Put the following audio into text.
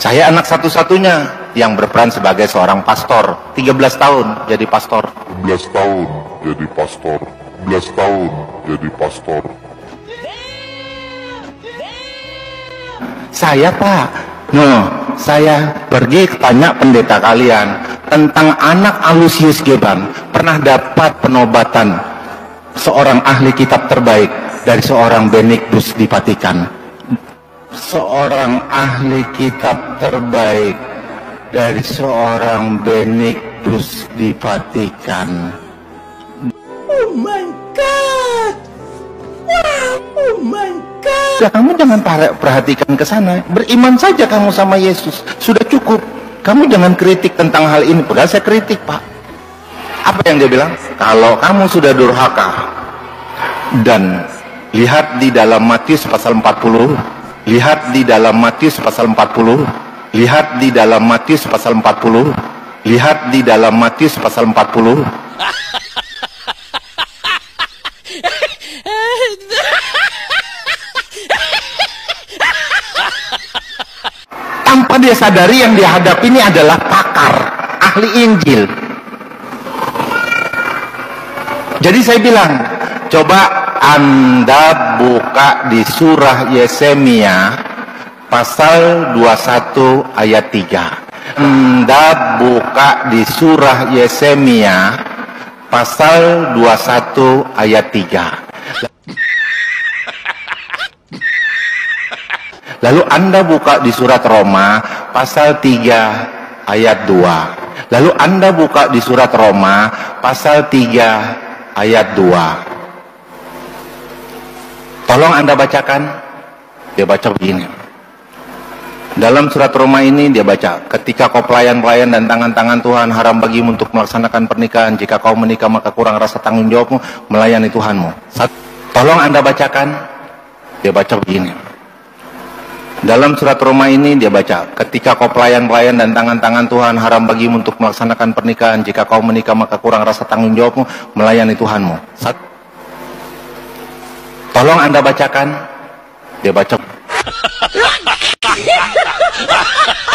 Saya anak satu-satunya yang berperan sebagai seorang pastor. 13 tahun jadi pastor. 11 tahun jadi pastor. 11 tahun jadi pastor. Saya Pak, saya pergi tanya pendeta kalian tentang anak Alusius Geban. Pernah dapat penobatan seorang ahli kitab terbaik dari seorang Benedictus di Vatikan. Seorang ahli kitab terbaik dari seorang Benedictus di Vatikan. Oh my God! Wow! Oh my God! Ya, kamu jangan perhatikan ke sana. Beriman saja kamu sama Yesus. Sudah cukup. Kamu jangan kritik tentang hal ini. Padahal saya kritik, Pak. Apa yang dia bilang? Kalau kamu sudah durhaka dan lihat di dalam Matius pasal 40. Lihat di dalam Matius pasal 40. Lihat di dalam Matius pasal 40. Lihat di dalam Matius pasal 40. Tanpa dia sadari yang dia hadapi ini adalah pakar, ahli Injil. Jadi saya bilang, coba Anda buka di surah Yeremia pasal 21 ayat 3. Anda buka di surah Yeremia pasal 21 ayat 3. Lalu Anda buka di surat Roma pasal 3 ayat 2. Lalu Anda buka di surat Roma pasal 3 ayat 2. Tolong Anda bacakan. Dia baca begini. Dalam surat Roma ini dia baca, ketika kau pelayan-pelayan dan tangan-tangan Tuhan, haram bagimu untuk melaksanakan pernikahan. Jika kau menikah maka kurang rasa tanggung jawabmu melayani Tuhanmu. Tolong Anda bacakan. Dia baca begini. Dalam surat Roma ini dia baca, ketika kau pelayan-pelayan dan tangan-tangan Tuhan, haram bagimu untuk melaksanakan pernikahan. Jika kau menikah maka kurang rasa tanggung jawabmu melayani Tuhanmu. Tolong Anda bacakan. Dia baca.